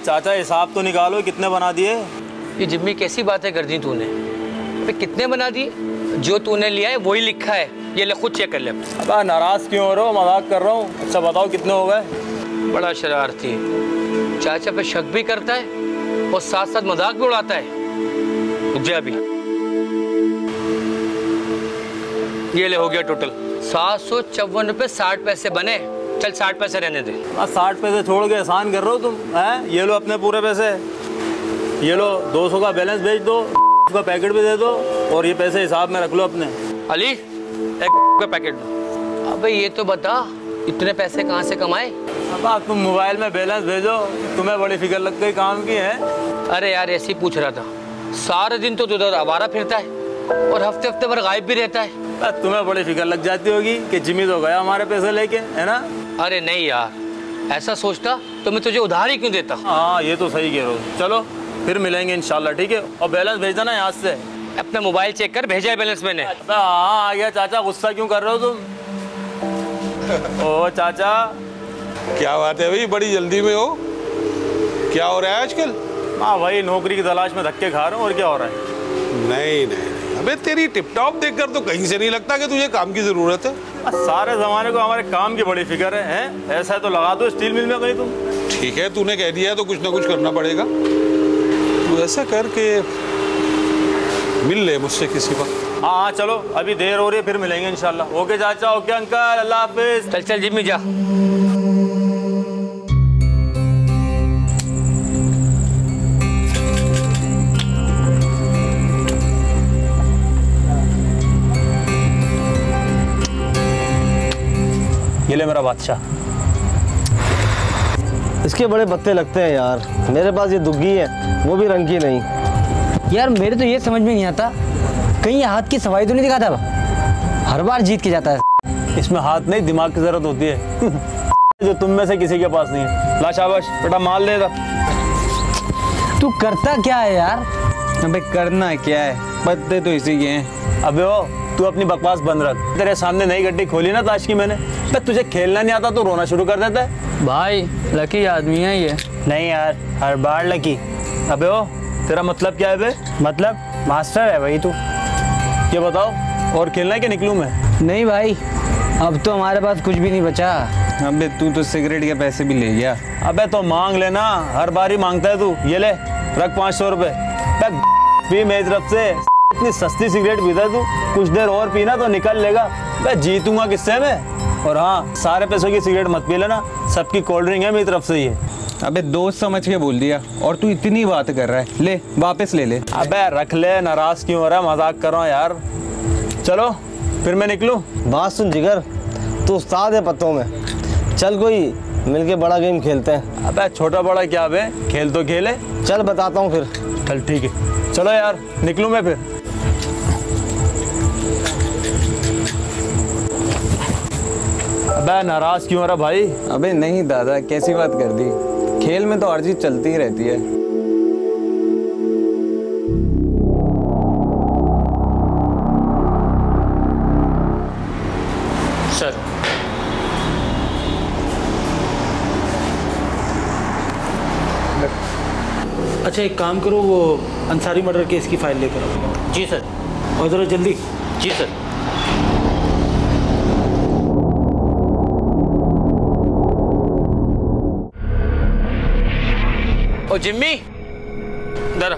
चाचा हिसाब तो निकालो, कितने बना दिए? ये जिम्मी कैसी बातें कर दी तूने? अबे कितने बना दिए? जो तूने लिया है वही लिखा है, ये ले खुद चेक कर ले। अब नाराज क्यों हो रहे हो? मजाक कर रहा हूँ। अच्छा बताओ कितने हो गए? बड़ा शरारती है, चाचा पे शक भी करता है और साथ साथ मजाक भी उड़ाता है। रुक जा अभी, ये ले हो गया टोटल 754 रुपये 60 पैसे बने। चल 60 पैसे रहने दे। 60 पैसे छोड़ के एहसान कर रहे हो तुम हैं? ये लो अपने पूरे पैसे, ये लो 200 का बैलेंस भेज दो, का पैकेट भी दे दो और ये पैसे हिसाब में रख लो अपने। अली एक का पैकेट दो। अबे ये तो बता इतने पैसे कहाँ से कमाए? अब तुम मोबाइल में बैलेंस भेजो, तुम्हें बड़ी फिक्र लग गई काम की है। अरे यार ऐसे ही पूछ रहा था, सारे दिन तो उधर आवारा फिरता है और हफ्ते हफ्ते भर गायब भी रहता है। तुम्हें बड़ी फिक्र लग जाती होगी कि जिम्मी तो गया हमारे पैसे लेके, है ना? अरे नहीं यार, ऐसा सोचता तो मैं तुझे उधार ही क्यों देता। हाँ ये तो सही कह रहे हो। चलो फिर मिलेंगे इंशाल्लाह, ठीक है? और बैलेंस भेज देना यहाँ से। अपना मोबाइल चेक कर, भेजा है बैलेंस मैंने। हाँ आ गया चाचा, गुस्सा क्यों कर रहे हो तुम? ओ चाचा क्या बात है भाई, बड़ी जल्दी में हो? क्या हो रहा है आजकल? हाँ वही नौकरी की तलाश में धक्के खा रहा हूँ, और क्या हो रहा है? नहीं नहीं, अबे तेरी टिप टॉप देखकर तो कहीं से नहीं लगता कि तुझे काम की जरूरत है। सारे जमाने को हमारे काम की बड़ी फिक्र है? ऐसा है तो लगा दो स्टील मिल में कहीं तुम। ठीक है तूने कह दिया है तो कुछ ना कुछ करना पड़ेगा। तू ऐसा करके मिल ले मुझसे किसी वक्त। हाँ चलो अभी देर हो रही है, फिर मिलेंगे इंशाल्लाह। ओके चाचा, ओके अंकल, अल्लाह हाफिज। चल चल जिम्मी जा। ये ले मेरा बादशाह। इसके बड़े पत्ते लगते हैं यार, मेरे पास ये दुग्गी है, वो भी रंग की नहीं। यार मेरे तो ये समझ में नहीं आता, कहीं हाथ की सफाई तो नहीं दिखाता? हर बार जीत के जाता है। इसमें हाथ नहीं दिमाग की जरूरत होती है जो तुम में से किसी के पास नहीं है। ला शाबाश बेटा, माल ले दा। तू करता क्या है यार? अबे करना क्या है, पत्ते तो इसी के हैं। अबे ओ तू अपनी बकवास बंद रख। तेरे सामने नई गड्डी खोली ना ताश की मैंने, तो तुझे खेलना नहीं आता तो रोना शुरू कर देता है। भाई लकी आदमी है ये। नहीं यार, हर बार लकी। अबे ओ तेरा मतलब क्या है बे? मतलब मास्टर है भाई तू। ये बताओ, और खेलना है कि निकलूं मैं? नहीं भाई, अब तो हमारे पास कुछ भी नहीं बचा। अबे तू तो सिगरेट के पैसे भी ले गया। अबे तो मांग लेना, हर बार ही मांगता है तू। ये ले रख 500 रुपए, पी मेरी तरफ से। इतनी सस्ती सिगरेट पीता है तू, कुछ देर और पीना तो निकल लेगा। मैं जीतूंगा किससे में? और हाँ, सारे पैसों की सिगरेट मत पी लेना, सबकी कोल्ड ड्रिंक है मेरी तरफ से ये। अबे दोस्त समझ के बोल दिया और तू इतनी बात कर रहा है। ले वापस ले ले। अबे रख ले, नाराज क्यों हो रहा है? मजाक कर रहा हूँ यार। चलो फिर मैं निकलूँ? बात सुन जिगर, तू उस्ताद है पत्तों में। चल कोई मिलके बड़ा गेम खेलते हैं। अबे छोटा बड़ा क्या बे, खेल तो खेले। चल बताता हूँ फिर। चल ठीक है, चलो यार निकलूँ मैं फिर। अबे नाराज क्यों हो रहा भाई? अबे नहीं दादा, कैसी बात कर दी, खेल में तो हर चीज चलती ही रहती है। सर अच्छा एक काम करो, वो अंसारी मर्डर केस की फाइल लेकर आओ। जी सर। और ज़रा जल्दी। जी सर। ओ जिम्मी दर।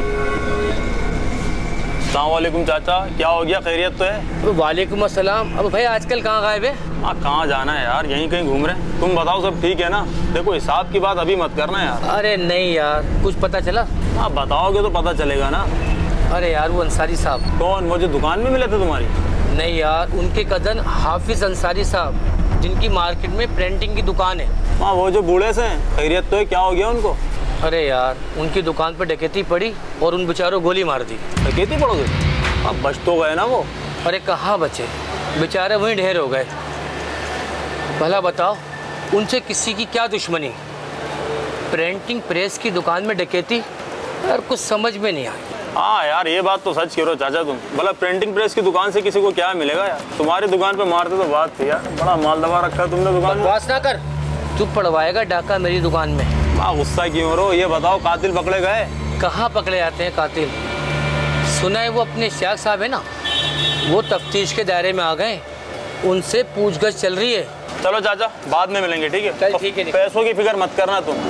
अस्सलामुअलैकुम चाचा, क्या हो गया? खैरियत तो है? वालेकुम अस्सलाम। अब भाई आजकल कहाँ गायब है? हाँ कहाँ जाना है यार, यहीं कहीं घूम रहे हैं। तुम बताओ सब ठीक है ना? देखो हिसाब की बात अभी मत करना यार। अरे नहीं यार, कुछ पता चला? हाँ बताओगे तो पता चलेगा ना। अरे यार वो अंसारी साहब। कौन? वो जो दुकान में मिले थे तुम्हारी? नहीं यार, उनके कज़न हाफिज अंसारी साहब, जिनकी मार्केट में प्रिंटिंग की दुकान है। हाँ वो जो बूढ़े से हैं, खैरियत तो है? क्या हो गया उनको? अरे यार उनकी दुकान पर डकैती पड़ी और उन बेचारों गोली मार दी। डकैती पड़ गई? अब बच तो गए ना वो? अरे कहाँ बचे, बेचारे वहीं ढेर हो गए। भला बताओ उनसे किसी की क्या दुश्मनी? प्रिंटिंग प्रेस की दुकान में डकैती, यार कुछ समझ में नहीं आई। हाँ यार ये बात तो सच कह रहे हो चाचा तुम। भला प्रिंटिंग प्रेस की दुकान से किसी को क्या मिलेगा यार? तुम्हारी दुकान पे मारते तो बात थी यार, बड़ा माल दबा रखा है तुमने दुकान में। बकवास ना कर, तू पड़वाएगा डाका मेरी दुकान में। माँ गुस्सा क्यों हो रहे हो? ये बताओ कातिल पकड़े गए? कहाँ पकड़े जाते हैं कातिल? सुना है वो अपने इश्तियाक साहब है ना, वो तफ्तीश के दायरे में आ गए, उनसे पूछगछ चल रही है। चलो चाचा बाद में मिलेंगे, ठीक है? चल ठीक है। पैसों की फिक्र मत करना तुम।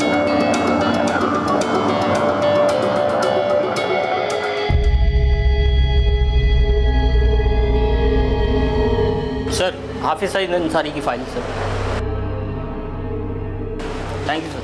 सर हाफिज सईद अंसारी की file sir. Thank you sir.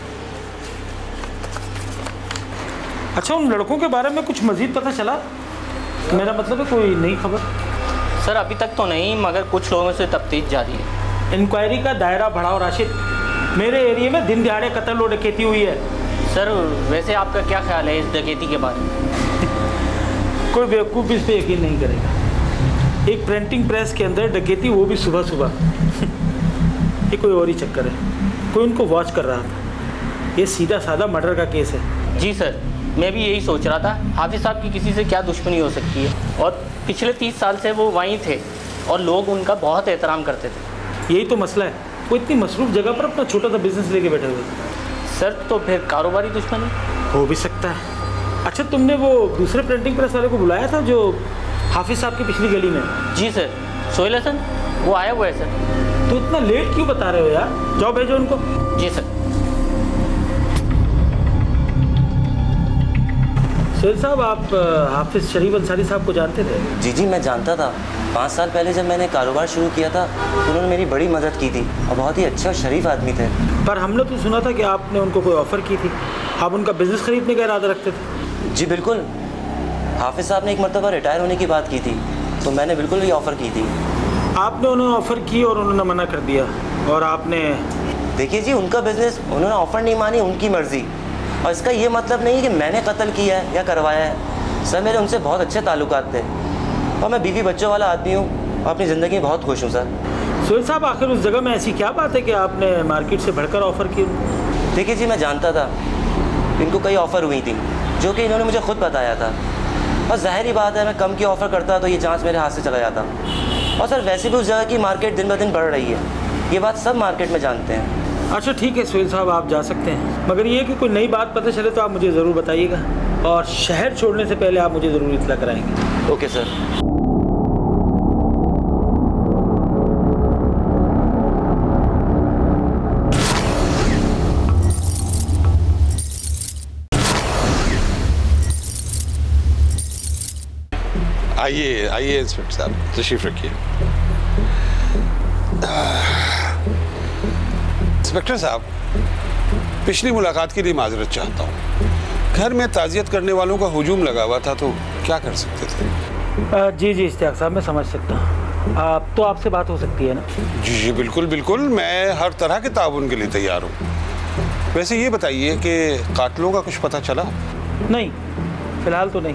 अच्छा, उन लड़कों के बारे में कुछ मजीद पता चला? मेरा मतलब है कोई नई खबर? सर अभी तक तो नहीं, मगर कुछ लोगों से तफ्तीश जारी है। इंक्वायरी का दायरा बढ़ाओ राशिद। मेरे एरिया में दिन दिहाड़े कत्ल और डकैती हुई है। सर वैसे आपका क्या ख्याल है इस डकैती के बारे में? कोई बेवकूफ़ भी इस पर यकीन नहीं करेगा। एक प्रिंटिंग प्रेस के अंदर डकैती, वो भी सुबह सुबह। ये कोई और ही चक्कर है, कोई उनको वॉच कर रहा था। ये सीधा साधा मर्डर का केस है। जी सर, मैं भी यही सोच रहा था। हाफिज साहब की किसी से क्या दुश्मनी हो सकती है, और पिछले 30 साल से वो वहीं थे और लोग उनका बहुत एहतराम करते थे। यही तो मसला है, वो इतनी मसरूफ जगह पर अपना छोटा सा बिजनेस लेके बैठे हुए थे। सर तो फिर कारोबारी दुश्मनी हो भी सकता है। अच्छा, तुमने वो दूसरे प्रिंटिंग प्रेस वाले को बुलाया था जो हाफिज साहब की पिछली गली में? जी सर, सोहेल हसन वो आया हुआ है सर। तो इतना लेट क्यों बता रहे हो यार? जाओ भेजो उनको। जी सर। सोहेल साहब, आप हाफिज शरीफ अंसारी साहब को जानते थे? जी जी मैं जानता था। 5 साल पहले जब मैंने कारोबार शुरू किया था तो उन्होंने मेरी बड़ी मदद की थी और बहुत ही अच्छे और शरीफ आदमी थे। पर हमने तो सुना था कि आपने उनको कोई ऑफ़र की थी, आप उनका बिजनेस खरीदने का इरादा रखते थे। जी बिल्कुल, हाफिज साहब ने एक मरतबा रिटायर होने की बात की थी तो मैंने बिल्कुल ये ऑफ़र की थी। आपने उन्हें ऑफ़र की और उन्होंने मना कर दिया, और आपने? देखिए जी, उनका बिजनेस, उन्होंने ऑफ़र नहीं मानी, उनकी मर्ज़ी। और इसका ये मतलब नहीं कि मैंने कत्ल किया है या करवाया है। सर मेरे उनसे बहुत अच्छे ताल्लुकात थे और मैं बीवी बच्चों वाला आदमी हूँ और अपनी ज़िंदगी में बहुत खुश हूँ सर। सोहेल साहब, आखिर उस जगह में ऐसी क्या बात है कि आपने मार्केट से बढ़कर ऑफ़र की? देखिए जी, मैं जानता था इनको कई ऑफ़र हुई थी जो कि इन्होंने मुझे खुद बताया था, और ज़ाहिर बात है मैं कम की ऑफ़र करता तो ये चांस मेरे हाथ से चला जाता। और सर वैसे भी उस जगह की मार्केट दिन ब दिन बढ़ रही है, ये बात सब मार्केट में जानते हैं। अच्छा ठीक है सोहेल साहब, आप जा सकते हैं, मगर ये कि कोई नई बात पता चले तो आप मुझे ज़रूर बताइएगा, और शहर छोड़ने से पहले आप मुझे ज़रूर इत्तला कराएंगे। Okay sir. आइए आइए इंस्पेक्टर साहब, तशरीफ रखिए। इंस्पेक्टर साहब, पिछली मुलाकात के लिए माजरत चाहता हूँ। घर में ताज़ियत करने वालों का हुजूम लगा हुआ था तो क्या कर सकते थे? जी जी इश्तियाक साहब, मैं समझ सकता हूँ। आप तो आपसे बात हो सकती है ना? जी जी बिल्कुल बिल्कुल, मैं हर तरह के ताउन के लिए तैयार हूँ। वैसे ये बताइए कि कातलों का कुछ पता चला? नहीं, फ़िलहाल तो नहीं,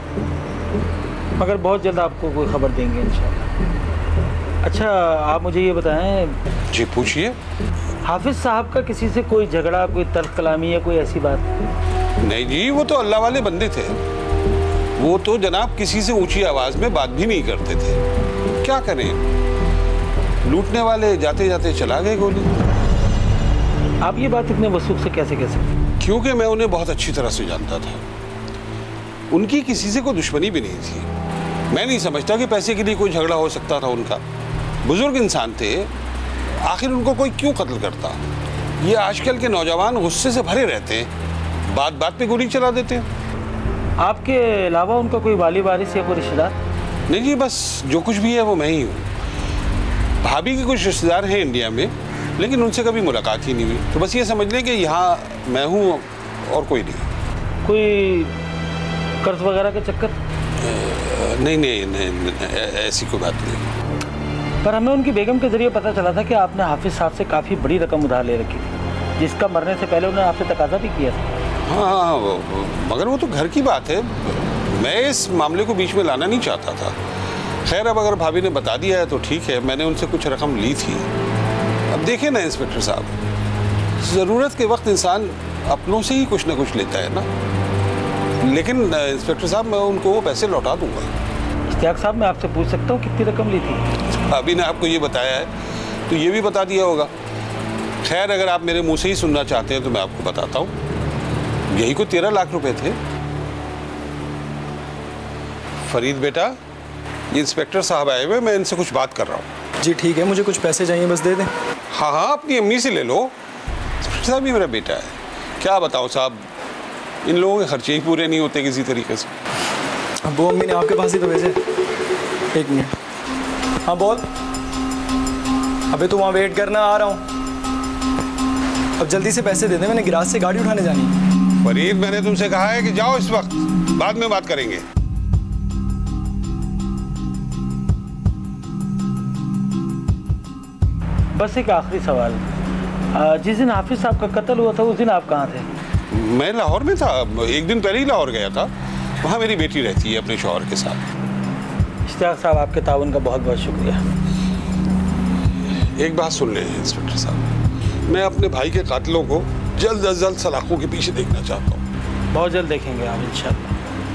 मगर बहुत जल्द आपको कोई खबर देंगे इंशाल्लाह। अच्छा आप मुझे ये बताएं। जी पूछिए। हाफिज साहब का किसी से कोई झगड़ा, कोई तर्क कलामी या कोई ऐसी बात? नहीं जी, वो तो अल्लाह वाले बंदे थे। वो तो जनाब किसी से ऊंची आवाज में बात भी नहीं करते थे। क्या करें, लूटने वाले जाते जाते चला गए गोली। आप ये बात इतने वसूख से कैसे कह सकते? क्योंकि मैं उन्हें बहुत अच्छी तरह से जानता था। उनकी किसी से कोई दुश्मनी भी नहीं थी। मैं नहीं समझता कि पैसे के लिए कोई झगड़ा हो सकता था उनका। बुजुर्ग इंसान थे, आखिर उनको कोई क्यों कत्ल करता? ये आजकल के नौजवान गुस्से से भरे रहते हैं, बात बात पे गोली चला देते हैं। आपके अलावा उनका कोई वाली वारिस या कोई रिश्तेदार? नहीं जी, बस जो कुछ भी है वो मैं ही हूँ। भाभी के कुछ रिश्तेदार हैं इंडिया में, लेकिन उनसे कभी मुलाकात ही नहीं हुई। तो बस ये समझ लें कि यहाँ मैं हूँ और कोई नहीं। कोई कर्ज वगैरह के चक्कर? नहीं नहीं नहीं, ऐसी कोई बात नहीं। पर हमें उनकी बेगम के जरिए पता चला था कि आपने हाफिज साहब से काफ़ी बड़ी रकम उधार ले रखी थी, जिसका मरने से पहले उन्होंने आपसे तकाजा भी किया था। हाँ, मगर वो तो घर की बात है, मैं इस मामले को बीच में लाना नहीं चाहता था। खैर अब अगर भाभी ने बता दिया है तो ठीक है, मैंने उनसे कुछ रकम ली थी। अब देखिए ना इंस्पेक्टर साहब, ज़रूरत के वक्त इंसान अपनों से ही कुछ ना कुछ लेता है ना। लेकिन इंस्पेक्टर साहब, मैं उनको वो पैसे लौटा दूंगा। इश्तियाक साहब, मैं आपसे पूछ सकता हूँ कितनी रकम ली थी? अभी ने आपको ये बताया है तो ये भी बता दिया होगा। खैर, अगर आप मेरे मुंह से ही सुनना चाहते हैं तो मैं आपको बताता हूँ, यही को 13 लाख रुपए थे। फरीद बेटा, ये इंस्पेक्टर साहब आए हुए, मैं इनसे कुछ बात कर रहा हूँ। जी ठीक है, मुझे कुछ पैसे चाहिए, बस दे दें। हाँ हाँ, अपनी अम्मी से ले लो। इंस्पेक्टर साहब, ये मेरा बेटा है। क्या बताओ साहब, इन लोगों के खर्चे ही पूरे नहीं होते किसी तरीके से। अब वो अम्मी ने आपके पास ही तो भेजे। एक मिनट। हाँ बोल। अबे तू वहाँ वेट करना, आ रहा हूँ। अब जल्दी से पैसे दे दे, मैंने गिराज से गाड़ी उठाने जानी है। फरीद, मैंने तुमसे कहा है कि जाओ इस वक्त, बाद में बात करेंगे। बस एक आखिरी सवाल, जिस दिन हाफिज साहब का कत्ल हुआ था उस दिन आप कहाँ थे? मैं लाहौर में था, एक दिन पहले ही लाहौर गया था। वहाँ मेरी बेटी रहती है अपने शौहर के साथ। इश्तियाक साहब, आपके ताउन का बहुत बहुत शुक्रिया। एक बात सुन लें इंस्पेक्टर साहब, मैं अपने भाई के कातिलों को जल्द अज जल्द सलाखों के पीछे देखना चाहता हूँ। बहुत जल्द देखेंगे आप इंशाल्लाह।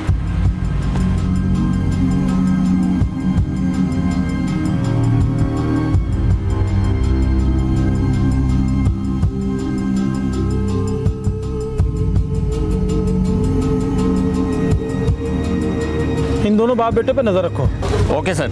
इन दोनों बाप बेटे पे नजर रखो। Okay sir.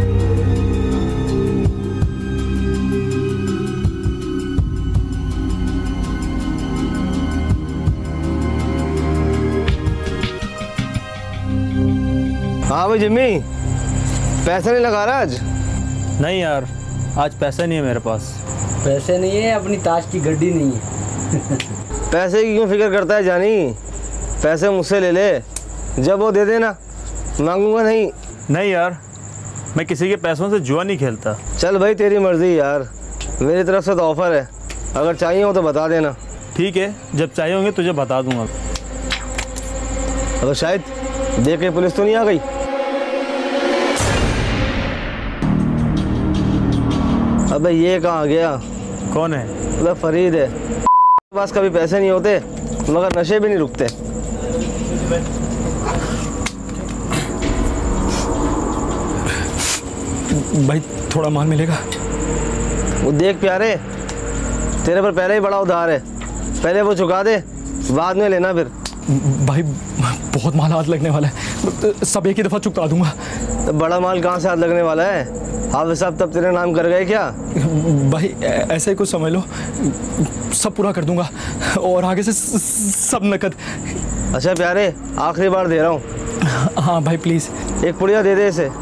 हाँ भाई जिम्मी, पैसा नहीं लगा रहा आज? नहीं यार, आज पैसा नहीं है मेरे पास। पैसे नहीं है, अपनी ताश की गड्डी नहीं है। पैसे की क्यों फिक्र करता है जानी? पैसे मुझसे ले ले, जब वो दे देना, मांगूंगा नहीं। नहीं यार, मैं किसी के पैसों से जुआ नहीं खेलता। चल भाई तेरी मर्जी यार, मेरी तरफ से तो ऑफर है, अगर चाहिए हो तो बता देना। ठीक है, जब चाहिए होंगे तुझे बता दूंगा। अगर शायद देख के पुलिस तो नहीं आ गई? अबे ये कहाँ गया? कौन है? मतलब फरीद है। पास कभी पैसे नहीं होते मगर नशे भी नहीं रुकते। भाई थोड़ा माल मिलेगा? वो देख प्यारे, तेरे पर पहले ही बड़ा उधार है, पहले वो चुका दे, बाद में लेना फिर। भाई बहुत माल हाथ लगने वाला है, सब एक ही दफ़ा चुकता दूंगा। तो बड़ा माल कहाँ से हाथ लगने वाला है? हाफिज साहब तब तेरे नाम कर गए क्या? भाई ऐसे ही कुछ समझ लो, सब पूरा कर दूंगा और आगे से सब नकद। अच्छा प्यारे, आखिरी बार दे रहा हूँ। हाँ भाई प्लीज़। एक पुड़िया दे दे इसे।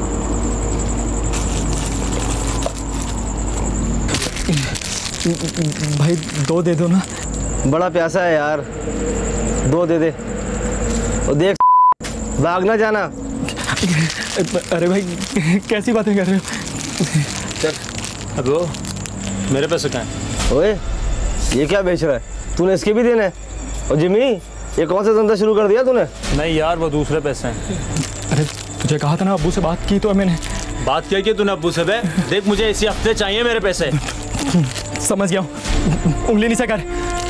भाई 2 दे दो ना। बड़ा प्यासा है यार, 2 दे दे। और देख भाग ना जाना। अरे भाई कैसी बातें कर रहे हो? चल। अब मेरे पैसे कहाँ हैं? ओए ये क्या बेच रहा है? तूने इसके भी देने? और जिम्मी, ये कौन सा धंधा शुरू कर दिया तूने? नहीं यार, वो दूसरे पैसे हैं। अरे तुझे कहा था ना, अब्बू से बात की तो मैंने। बात क्या की तूने अब्बू से? बे देख, मुझे इसी हफ्ते चाहिए मेरे पैसे। समझ गया हूँ, उंगली नीचे कर।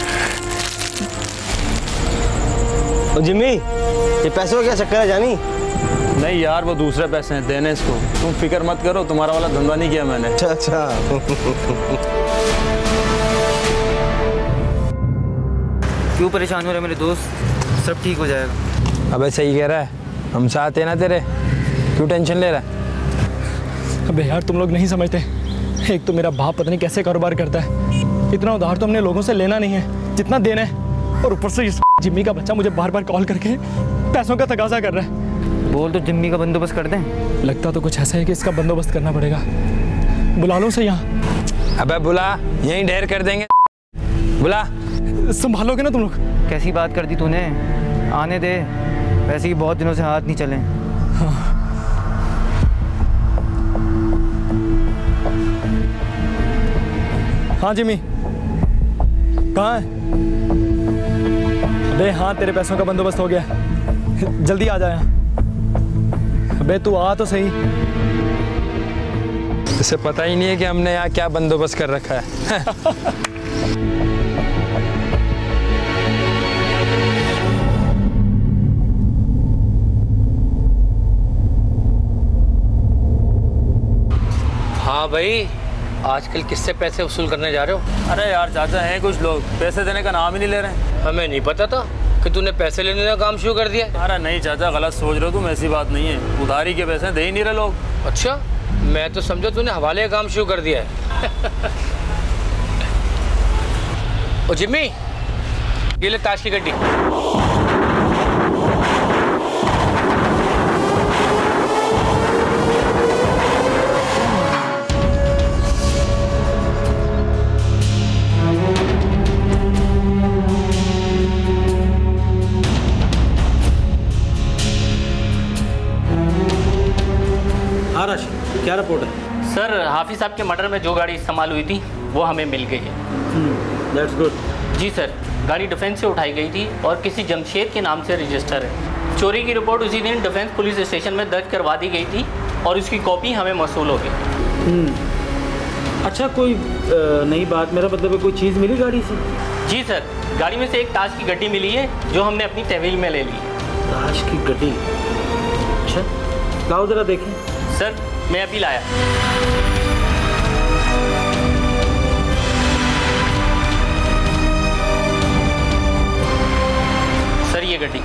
और जिम्मी, ये पैसों का क्या चक्कर है जानी? नहीं यार, वो दूसरे पैसे हैं, देने इसको। तुम फिक्र मत करो, तुम्हारा वाला धंधा नहीं किया मैंने। अच्छा। क्यों परेशान हो रहे मेरे दोस्त? सब ठीक हो जाएगा। अबे सही कह रहा है, हम साथ हैं ना तेरे, क्यों टेंशन ले रहा है? अबे यार तुम लोग नहीं समझते, एक तो मेरा बाप पता नहीं कैसे कारोबार करता है, इतना उधार तो हमने लोगों से लेना नहीं है जितना देना है, और ऊपर से इस जिम्मी का बच्चा मुझे बार बार कॉल करके पैसों का तकाजा कर रहा है। बोल तो जिम्मी का बंदोबस्त कर दें। लगता तो कुछ ऐसा है कि इसका बंदोबस्त करना पड़ेगा। बुला लो से यहाँ। अबे बुला, यहीं ढेर कर देंगे। बुला। संभालोगे ना तुम लोग? कैसी बात कर दी तूने? आने दे, वैसे ही बहुत दिनों से हाथ नहीं चले। हाँ जिम्मी, कहाँ है? अबे हाँ, तेरे पैसों का बंदोबस्त हो गया, जल्दी आ जा यहाँ। अबे तू आ तो सही। इसे पता ही नहीं है कि हमने यहाँ क्या बंदोबस्त कर रखा है। हाँ भाई, आजकल किससे पैसे वसूल करने जा रहे हो? अरे यार चाचा हैं कुछ लोग, पैसे देने का नाम ही नहीं ले रहे हैं। हमें नहीं पता था कि तूने पैसे लेने का काम शुरू कर दिया। अरे नहीं चाचा, गलत सोच रहे हो तुम, ऐसी बात नहीं है। उधारी के पैसे दे ही नहीं रहे लोग। अच्छा, मैं तो समझा तूने हवाले का काम शुरू कर दिया है। ओ जिम्मी, ये ले ताश की गड्डी। हाँ राशिद, क्या रिपोर्ट है? सर, हाफिज साहब के मर्डर में जो गाड़ी इस्तेमाल हुई थी वो हमें मिल गई है। That's good. जी सर, गाड़ी डिफेंस से उठाई गई थी और किसी जमशेद के नाम से रजिस्टर है। चोरी की रिपोर्ट उसी दिन डिफेंस पुलिस स्टेशन में दर्ज करवा दी गई थी और उसकी कॉपी हमें मौसूल हो गई। अच्छा, कोई नई बात, मेरा मतलब है कोई चीज़ मिली गाड़ी से? जी सर, गाड़ी में से एक ताश की गड्डी मिली है जो हमने अपनी तहवील में ले ली है। ताश की गड्डी? अच्छा, लाओ ज़रा देखें। सर, मैं अभी लाया। सर, ये गड्डी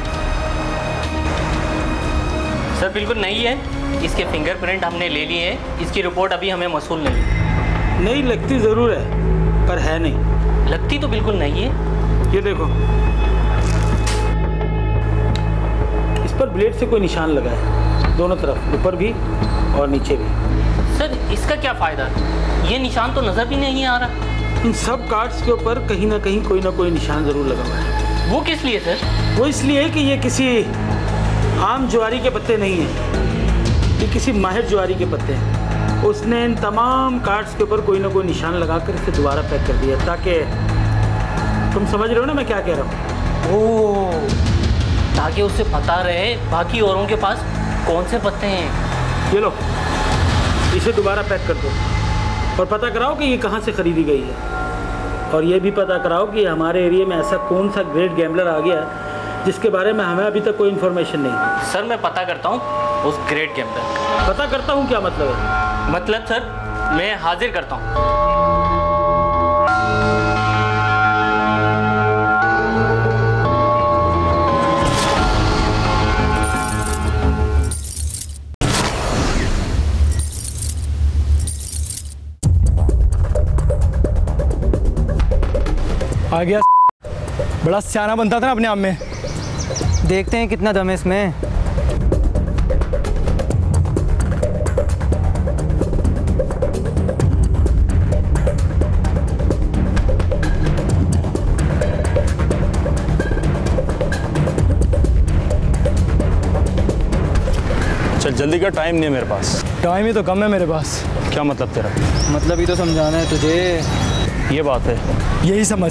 सर बिल्कुल नई है। इसके फिंगरप्रिंट हमने ले लिए हैं। इसकी रिपोर्ट अभी हमें मौसूल नहीं। नहीं लगती ज़रूर है, पर है नहीं। लगती तो बिल्कुल नहीं है। ये देखो, इस पर ब्लेड से कोई निशान लगा है, दोनों तरफ, ऊपर भी और नीचे भी। सर, इसका क्या फ़ायदा? ये निशान तो नज़र भी नहीं आ रहा। इन सब कार्ड्स के ऊपर कहीं ना कोई निशान ज़रूर लगा हुआ है। वो किस लिए सर? वो इसलिए कि ये किसी आम ज्वारी के पत्ते नहीं हैं, ये किसी माहिर ज्वारी के पत्ते हैं। उसने इन तमाम कार्ड्स के ऊपर कोई ना कोई निशान लगाकर इसे दोबारा पैक कर दिया, ताकि तुम समझ रहे हो ना मैं क्या कह रहा हूँ? ओह, ताकि उसे पता रहे बाकी औरों के पास कौन से पत्ते हैं। ये लो, इसे दोबारा पैक कर दो और पता कराओ कि ये कहाँ से ख़रीदी गई है, और ये भी पता कराओ कि हमारे एरिया में ऐसा कौन सा ग्रेट गैम्बलर आ गया जिसके बारे में हमें अभी तक कोई इन्फॉर्मेशन नहीं। सर, मैं पता करता हूँ उस ग्रेट गैम्बलर। पता करता हूँ क्या मतलब है? मतलब सर, मैं हाजिर करता हूँ। आ गया। बड़ा सियाना बनता था ना अपने आप में। देखते हैं कितना दम है इसमें। चल जल्दी का, टाइम नहीं है मेरे पास। टाइम ही तो कम है मेरे पास। क्या मतलब तेरा? मतलब ही तो समझाना है तुझे। ये बात है, यही समझ।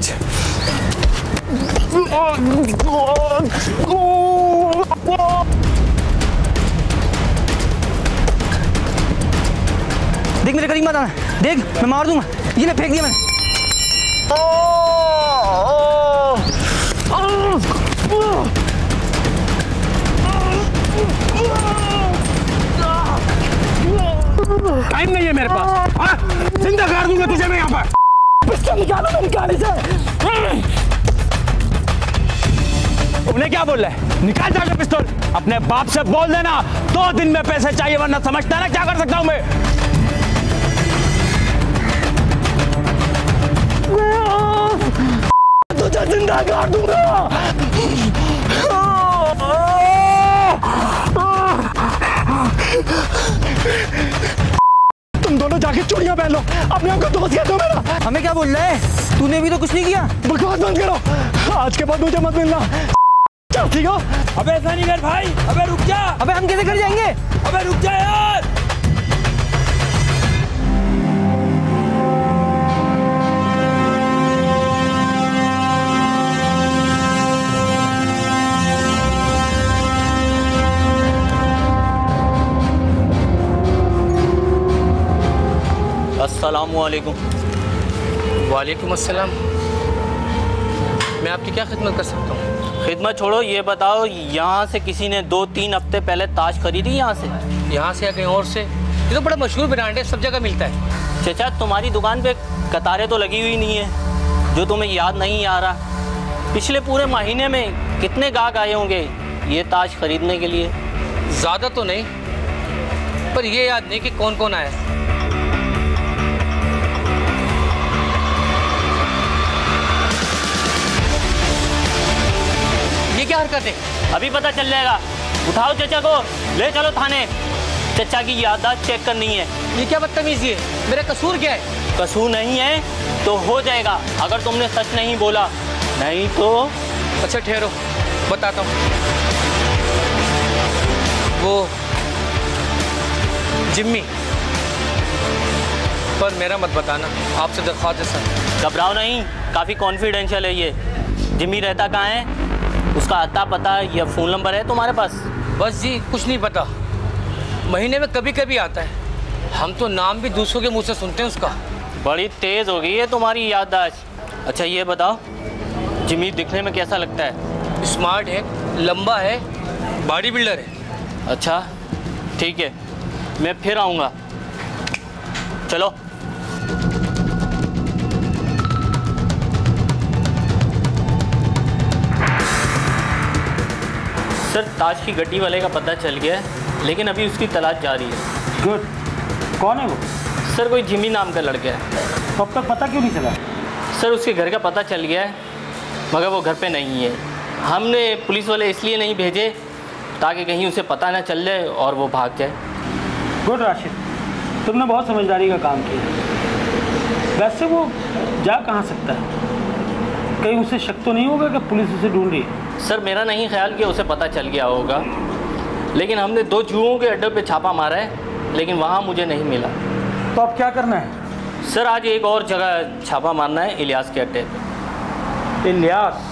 देख मेरे करीब मत आना, देख मैं मार दूंगा। ये ले, फेंक दिया मैंने। टाइम नहीं है मेरे पास। जिंदा कर दूंगा तुझे मैं यहाँ पर। पिस्टल निकालो मेरी गाड़ी से। उन्हें क्या बोल रहा है? निकाल जाके पिस्तौल। अपने बाप से बोल देना 2 दिन में पैसे चाहिए, वरना समझता है ना क्या कर सकता हूं मैं। तुझे जिंदा कर दूंगा। तुम दोनों जाके चूड़ियां पहन लो, अपने आप को दोस्त कह दो मेरा। हमें क्या बोल रहा है? तूने भी तो कुछ नहीं किया। बकवास बंद करो, आज के बाद मुझे मत मिलना। चल ठीक हो। अबे ऐसा नहीं कर भाई, अबे रुक जा। अबे हम कैसे घर जाएंगे? अबे रुक जा यार। अस्सलामुअलैकुम। वालेकुम अस्सलाम। मैं आपकी क्या खिदमत कर सकता हूँ? खिदमत छोड़ो, ये बताओ यहाँ से किसी ने 2-3 हफ्ते पहले ताश खरीदी यहाँ से? यहाँ से या कहीं और से? ये तो बड़ा मशहूर ब्रांड है, सब जगह मिलता है। चचा तुम्हारी दुकान पे कतारें तो लगी हुई नहीं है, जो तुम्हें याद नहीं आ रहा पिछले पूरे महीने में कितने गाहक आए होंगे ये ताज खरीदने के लिए? ज़्यादा तो नहीं, पर ये याद नहीं कि कौन कौन आया। ये क्या हरकत है? अभी पता चल जाएगा। उठाओ चचा को, ले चलो थाने। चचा की याददाश्त चेक करनी है। ये क्या बदतमीजी है? मेरा कसूर क्या है? कसूर नहीं है तो हो जाएगा, अगर तुमने सच नहीं बोला, नहीं तो। अच्छा ठहरो, बताता हूँ। वो जिम्मी, पर मेरा मत बताना, आपसे दरख्वास्त है सर। घबराओ नहीं, काफ़ी कॉन्फिडेंशियल है ये। जिम्मी रहता कहाँ है, उसका अता पता या फ़ोन नंबर है तुम्हारे पास? बस जी कुछ नहीं पता, महीने में कभी कभी आता है। हम तो नाम भी दूसरों के मुंह से सुनते हैं उसका। बड़ी तेज़ हो गई है तुम्हारी याददाश्त। अच्छा ये बताओ, जिम्मी दिखने में कैसा लगता है? स्मार्ट है, लंबा है, बॉडी बिल्डर है। अच्छा ठीक है, मैं फिर आऊँगा। चलो। सर ताज की गड्डी वाले का पता चल गया है, लेकिन अभी उसकी तलाश जारी है। गुड। कौन है वो? सर कोई जिम्मी नाम का लड़का है। तो अब तक पता क्यों नहीं चला? सर उसके घर का पता चल गया है, मगर वो घर पे नहीं है। हमने पुलिस वाले इसलिए नहीं भेजे ताकि कहीं उसे पता ना चल जाए और वो भाग जाए। गुड राशिद, तुमने बहुत समझदारी का काम किया। वैसे वो जा कहाँ सकता है? कहीं उसे शक तो नहीं होगा कि पुलिस उसे ढूंढ रही है? सर मेरा नहीं ख्याल कि उसे पता चल गया होगा, लेकिन हमने 2 जुओं के अड्डे पे छापा मारा है, लेकिन वहाँ मुझे नहीं मिला। तो अब क्या करना है? सर आज एक और जगह छापा मारना है, इलियास के अड्डे पे। इलियास,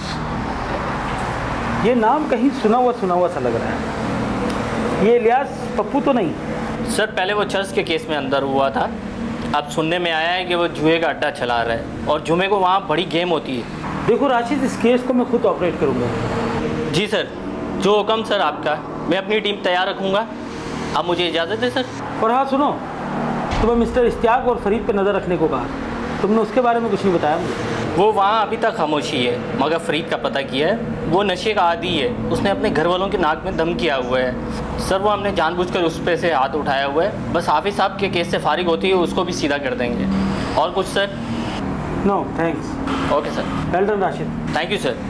ये नाम कहीं सुना हुआ सा लग रहा है। ये इलियास पप्पू तो नहीं? सर पहले वो चर्च के केस में अंदर हुआ था, अब सुनने में आया है कि वो जुए का अड्डा चला रहा है और जुमे को वहाँ बड़ी गेम होती है। देखो राशिद, इस केस को मैं खुद ऑपरेट करूँगा। जी सर, जो हुक्म सर आपका, मैं अपनी टीम तैयार रखूँगा। आप मुझे इजाज़त है सर। और हाँ सुनो, तुम्हें मिस्टर इश्तियाक और फरीद पे नज़र रखने को कहा, तुमने उसके बारे में कुछ नहीं बताया मुझे। वो वहाँ अभी तक खामोशी है, मगर फरीद का पता किया है, वो नशे का आदी है। उसने अपने घर वालों के नाक में दम किया हुआ है। सर वो हमने जानबूझकर उस पे से हाथ उठाया हुआ है, बस हाफिज़ साहब के केस से फारिग होती है उसको भी सीधा कर देंगे। और कुछ sir? No thanks. Okay sir. Well done Rashid. Thank you sir.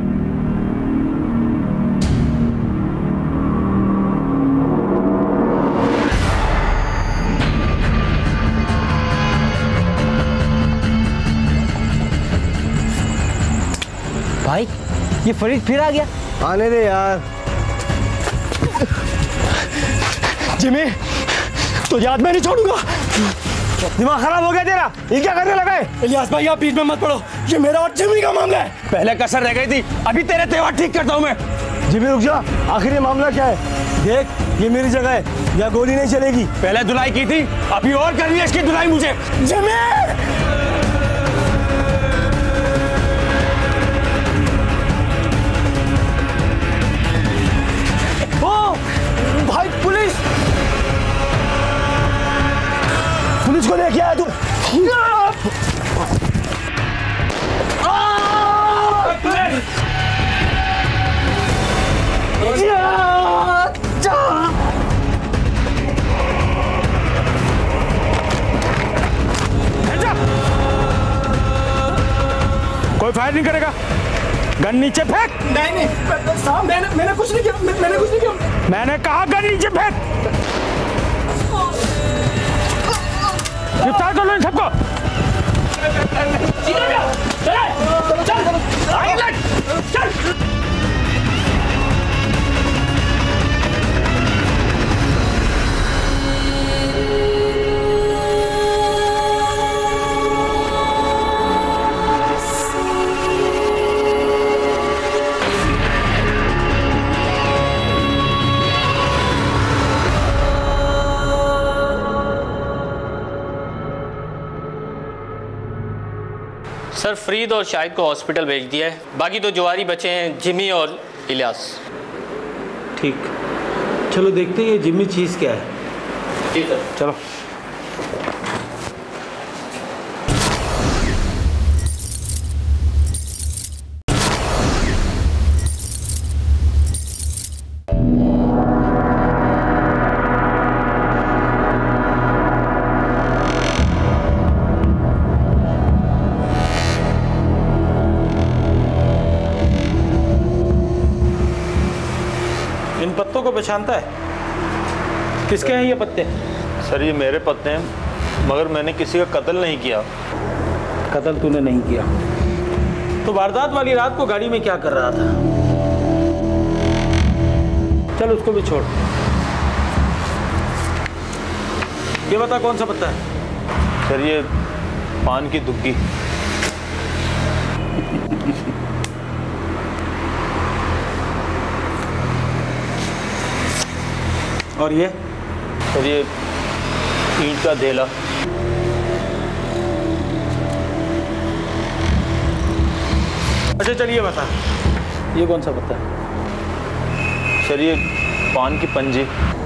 भाई ये फरीद फिर आ गया। आने दे यार। जिमी, तो याद मैं नहीं छोड़ूंगा। दिमाग खराब हो गया तेरा, ये क्या करने लगा है? इलियास भाई आप बीच में मत पड़ो, ये मेरा और जिमी का मामला है। पहले कसर रह गई थी, अभी तेरे त्योहार ठीक करता हूँ मैं। जिमी रुक जा, आखिर ये मामला क्या है? देख ये मेरी जगह है, या गोली नहीं चलेगी। पहले धुलाई की थी, अभी और करनी है इसकी धुलाई मुझे। जिमी! भाई पुलिस को लेके आया तू। कोई फायर नहीं करेगा, गन नीचे फेंक। नहीं साहब, मैंने कुछ नहीं किया, मैंने कुछ नहीं किया। मैंने कहा गन नीचे फेंक। गिरफ्तार कर लो इन सबको। चल। सर फरीद और शाहिद को हॉस्पिटल भेज दिया है, बाकी 2 जुआरी बचे हैं, जिमी और इलियास। ठीक, चलो देखते हैं ये जिम्मी चीज़ क्या है। जी सर। चलो। पहचानता है? किसके हैं ये पत्ते? सर ये मेरे पत्ते हैं, मगर मैंने किसी का कत्ल नहीं किया। कत्ल तूने नहीं किया तो वारदात वाली रात को गाड़ी में क्या कर रहा था? चल उसको भी छोड़, ये बता कौन सा पत्ता है? सर ये पान की दुग्गी। और ये? सर ये ईंट का धेला। अच्छा चलिए बता, ये कौन सा पत्ता है? सर ये पान की पंजी।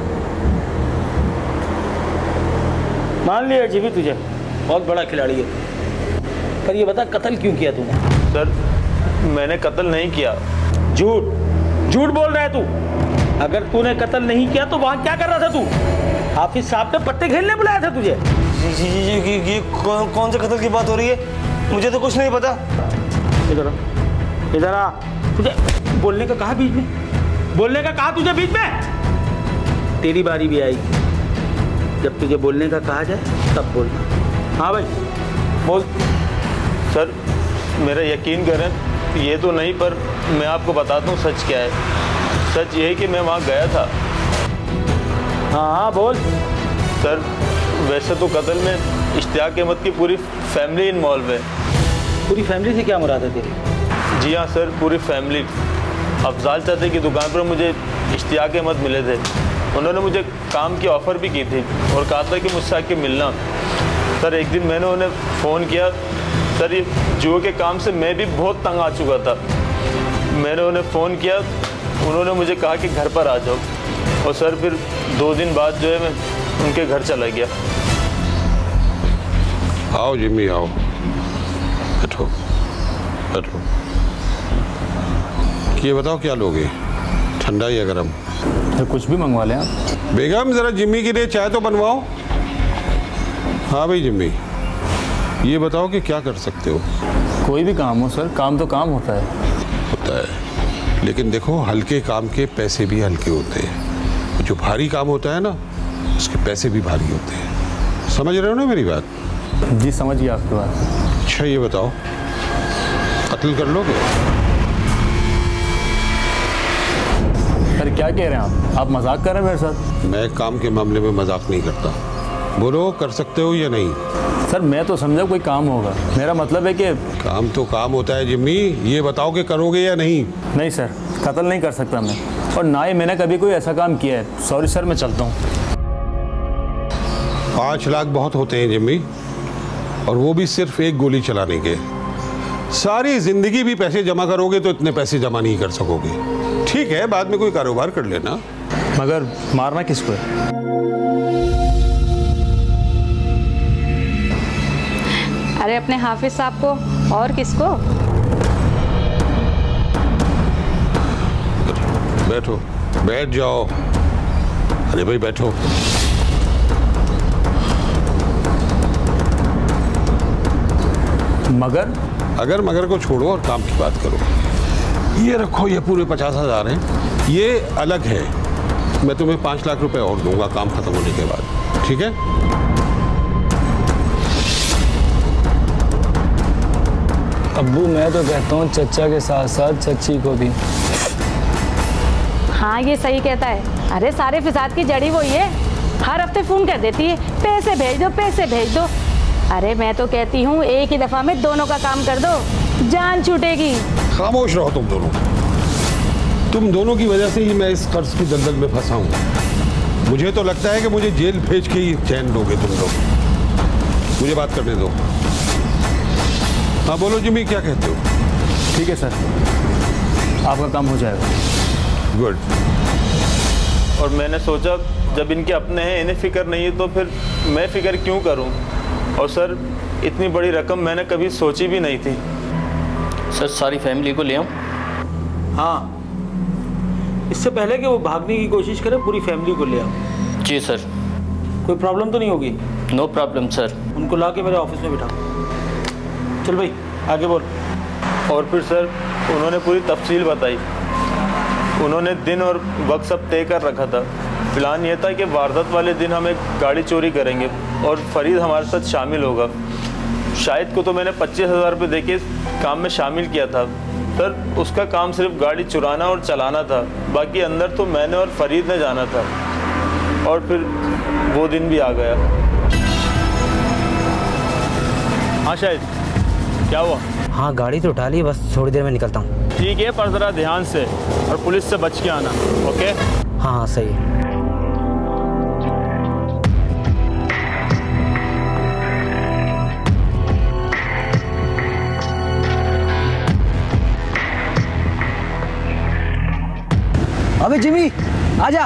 मान लिया जीवी तुझे बहुत बड़ा खिलाड़ी है, पर ये बता कत्ल क्यों किया तूने? सर मैंने कत्ल नहीं किया। झूठ झूठ बोल रहा है तू। अगर तूने कत्ल नहीं किया तो वहां क्या कर रहा था तू? हाफिज साहब ने पत्ते खेलने बुलाया था तुझे। ये कौन सा कत्ल की बात हो रही है? मुझे तो कुछ नहीं पता। इधर आ। तुझे बोलने का कहा बीच में? बोलने का कहा तुझे बीच में? तेरी बारी भी आएगी, जब तुझे बोलने का कहा जाए तब बोलना। हाँ भाई बोल। सर मेरा यकीन करें, ये तो नहीं, पर मैं आपको बताता हूँ सच क्या है। सच ये है कि मैं वहाँ गया था। हाँ हाँ बोल। सर वैसे तो कत्ल में इश्तियाक अहमद की पूरी फैमिली इन्वॉल्व है। पूरी फैमिली से क्या मुराद है तेरी? जी हाँ सर, पूरी फैमिली। अफजाल चाचा की दुकान पर मुझे इश्तियाक अहमद मिले थे। उन्होंने मुझे काम की ऑफ़र भी की थी और कहा था कि मुझसे आके मिलना। सर एक दिन मैंने उन्हें फ़ोन किया। सर ये जुए के काम से मैं भी बहुत तंग आ चुका था। मैंने उन्हें फ़ोन किया, उन्होंने मुझे कहा कि घर पर आ जाओ, और सर फिर 2 दिन बाद जो है मैं उनके घर चला गया। आओ जिम्मी आओ, बैठो बैठो। ये बताओ क्या लोगे, ठंडा या गरम? तो कुछ भी मंगवा लें आप। बेगम ज़रा जिम्मी के लिए चाय तो बनवाओ। हाँ भाई जिम्मी, ये बताओ कि क्या कर सकते हो? कोई भी काम हो सर, काम तो काम होता है। होता है, लेकिन देखो हल्के काम के पैसे भी हल्के होते हैं। जो भारी काम होता है ना, उसके पैसे भी भारी होते हैं। समझ रहे हो ना मेरी बात? जी समझ गया आपकी बात। अच्छा ये बताओ, कत्ल कर लोगे? सर क्या कह रहे हैं आप मजाक कर रहे हैं मेरे साथ? मैं काम के मामले में मजाक नहीं करता। बोलो कर सकते हो या नहीं? सर मैं तो समझा कोई काम होगा, मेरा मतलब है कि काम तो काम होता है जिम्मी। ये बताओ कि करोगे या नहीं? नहीं सर, कत्ल नहीं कर सकता मैं, और ना ही मैंने कभी कोई ऐसा काम किया है। सॉरी सर, मैं चलता हूँ। 5 लाख बहुत होते हैं जिम्मी, और वो भी सिर्फ एक गोली चलाने के। सारी जिंदगी भी पैसे जमा करोगे तो इतने पैसे जमा नहीं कर सकोगे। ठीक है, बाद में कोई कारोबार कर लेना। मगर मारना किसको है? अरे अपने हाफिज साहब को, और किसको? बैठो, बैठ जाओ। अरे भाई बैठो। मगर? अगर मगर को छोड़ो और काम की बात करो। ये रखो, ये पूरे 50,000 हैं। ये अलग है, मैं तुम्हें 5 लाख रुपए और दूंगा काम खत्म होने के बाद। ठीक है? अब्बू मैं तो कहता हूँ चचा के साथ साथ चची को भी। हाँ ये सही कहता है। अरे सारे फिसाद की जड़ी वही है, हर हफ्ते फ़ोन कर देती है, पैसे भेज दो पैसे भेज दो। अरे मैं तो कहती हूँ एक ही दफ़ा में दोनों का काम कर दो, जान छूटेगी। खामोश रहो तुम दोनों। तुम दोनों की वजह से ही मैं इस कर्ज की दलदल में फंसा हूँ। मुझे तो लगता है कि मुझे जेल भेज के ही चैन दोगे तुम लोग। मुझे बात करने दो। हाँ बोलो जिम्मी, क्या कहते हो? ठीक है सर, आपका काम हो जाएगा। गुड। और मैंने सोचा जब इनके अपने हैं, इन्हें फिक्र नहीं है, तो फिर मैं फिक्र क्यों करूं? और सर इतनी बड़ी रकम मैंने कभी सोची भी नहीं थी। सर सारी फैमिली को ले आऊं? हाँ, इससे पहले कि वो भागने की कोशिश करे पूरी फैमिली को ले आओ। जी सर। कोई प्रॉब्लम तो नहीं होगी? No problem sir. उनको ला के मेरे ऑफिस में बिठाओ। चल भाई आगे बोल। और फिर सर उन्होंने पूरी तफसील बताई। उन्होंने दिन और वक्त सब तय कर रखा था। प्लान ये था कि वारदात वाले दिन हम एक गाड़ी चोरी करेंगे और फरीद हमारे साथ शामिल होगा। शाहिद को तो मैंने 25,000 रुपये देके इस काम में शामिल किया था सर। उसका काम सिर्फ गाड़ी चुराना और चलाना था, बाकी अंदर तो मैंने और फरीद ने जाना था। और फिर वो दिन भी आ गया। हाँ शाहिद, क्या हुआ? हाँ गाड़ी तो उठा ली, बस थोड़ी देर में निकलता हूँ। ठीक है, पर ज़रा ध्यान से और पुलिस से बच के आना, ओके? हाँ हाँ सही है। अबे जिमी आजा,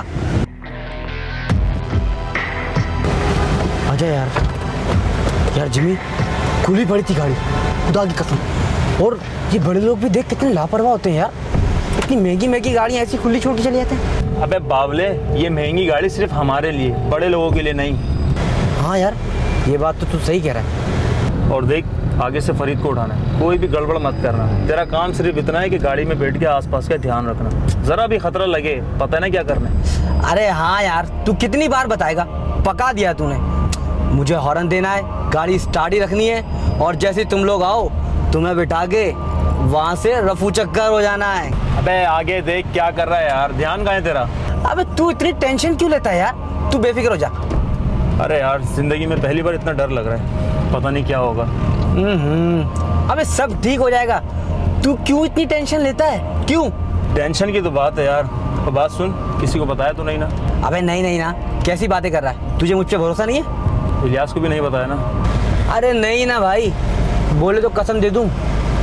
आजा यार। यार जिमी, खुली पड़ी थी गाड़ी, खुदा की कसम। और ये बड़े लोग भी देख कितने लापरवाह होते हैं यार। इतनी महंगी महंगी गाड़ियाँ ऐसी खुली छोड़ के चले जाते हैं। अबे बावले, ये महंगी गाड़ी सिर्फ हमारे लिए, बड़े लोगों के लिए नहीं। हाँ यार, ये बात तो तू सही कह रहा है। और देख, आगे से फरीद को उठाना है, कोई भी गड़बड़ मत करना। तेरा काम सिर्फ इतना है कि गाड़ी में बैठ के आसपास का ध्यान रखना, जरा भी खतरा लगे पता ना क्या करना है। अरे हाँ यार, तू कितनी बार बताएगा, पका दिया तूने। मुझे हॉर्न देना है, गाड़ी स्टार्ट ही रखनी है, और जैसे तुम लोग आओ तुम्हें बिठा के वहाँ से रफू चक्कर हो जाना है। अबे आगे देख क्या कर रहा है यार, ध्यान कहाँ है तेरा? अबे तू इतनी टेंशन क्यों लेता है यार, तू बेफिक्र हो जा। अरे यार, जिंदगी में पहली बार इतना डर लग रहा है, पता नहीं क्या होगा। अबे सब ठीक हो जाएगा, तू क्यों इतनी टेंशन लेता है, क्यों? टेंशन की तो बात है यार। तो बात सुन, किसी को बताया तो नहीं ना? अबे नहीं ना, कैसी बातें कर रहा है, तुझे मुझ पे भरोसा नहीं है? इलियास को भी नहीं बताया ना? अरे नहीं ना भाई, बोले तो कसम दे दूं।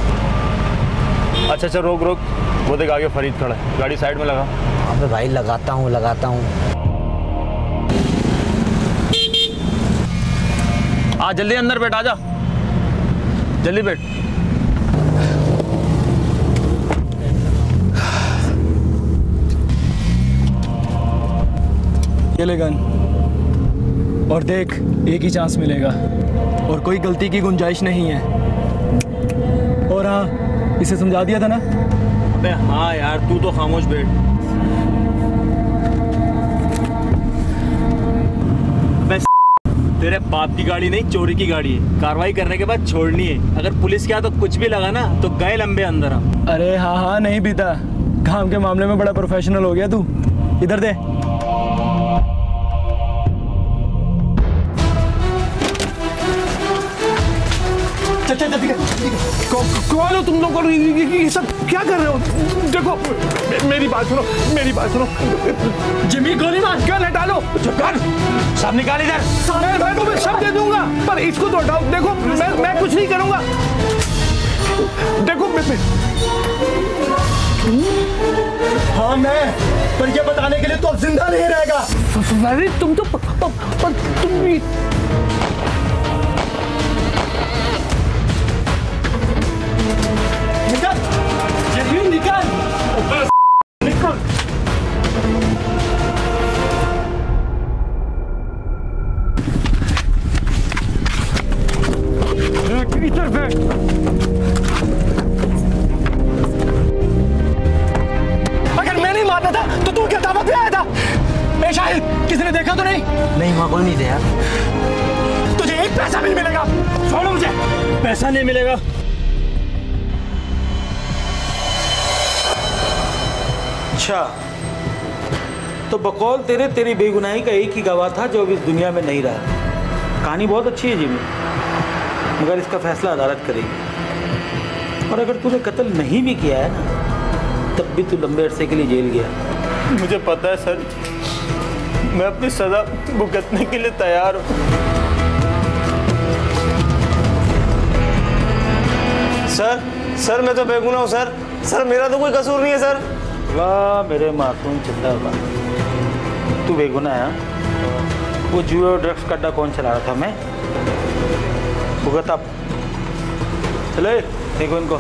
अच्छा रोक, वो देख आगे फरीद खड़ा है, गाड़ी साइड में लगा। अबे भाई लगाता हूँ। आ जल्दी अंदर बैठ, आजा जल्दी बैठ। ये ले गन, और देख एक ही चांस मिलेगा और कोई गलती की गुंजाइश नहीं है। और हाँ, इसे समझा दिया था ना? अबे हाँ यार, तू तो खामोश बैठ। तेरे बाप की गाड़ी नहीं, चोरी की गाड़ी है। कार्रवाई करने के बाद छोड़नी है। अगर पुलिस के तो कुछ भी लगा ना तो गए लंबे अंदर हम। अरे हाँ नहीं पीता, काम के मामले में बड़ा प्रोफेशनल हो गया तू। इधर दे। कौन हो तुम लोग और ये सब क्या कर रहे हो? देखो मेरी बात सुनो। जिमी गोली मार, गन हटा लो। सब निकाल इधर। मैं सब दे दूंगा, पर इसको तो हटाओ। देखो मैं कुछ नहीं करूंगा। देखो हाँ मैं, पर ये बताने के लिए तो अब जिंदा नहीं रहेगा। अरे तुम तो तुम निकल। इधर बैठ। अगर मैं नहीं मारता था तो तू क्या दावत पे आया था? ए शाहिद, किसी ने देखा तो नहीं? नहीं वहाँ कोई नहीं थे यार। तुझे एक पैसा भी नहीं मिलेगा, छोड़ो मुझे। पैसा नहीं मिलेगा? अच्छा, तो बकौल तेरी बेगुनाही का एक ही गवाह था जो अब इस दुनिया में नहीं रहा। कहानी बहुत अच्छी है जिमी, मगर इसका फैसला अदालत करेगी। और अगर तूने कत्ल नहीं भी किया है ना, तब भी तू लंबे अरसे के लिए जेल गया। मुझे पता है सर, मैं अपनी सजा भुगतने के लिए तैयार हूँ। सर मैं तो बेगुनाह हूँ सर, मेरा तो कोई कसूर नहीं है सर। वाह मेरे मासूम चिंता वाह, तू बेगुनाह है। वो जुए और ड्रग्स का अड्डा कौन चला रहा था? मैं। भुगत आप। चले देखो इनको।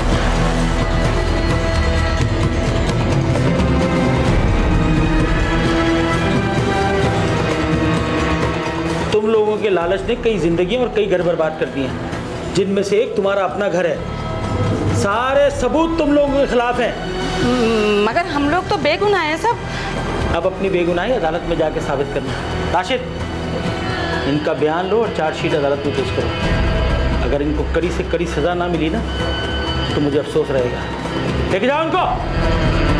तुम लोगों के लालच ने कई जिंदगियां और कई घर बर्बाद कर दिए हैं, जिनमें से एक तुम्हारा अपना घर है। सारे सबूत तुम लोगों के खिलाफ हैं। मगर हम लोग तो बेगुनाह हैं सब। अब अपनी बेगुनाही अदालत में जाके साबित करना। राशिद, इनका बयान लो और चार्जशीट अदालत में पेश करो। अगर इनको कड़ी से कड़ी सज़ा ना मिली ना तो मुझे अफसोस रहेगा। लेके जाओ इनको।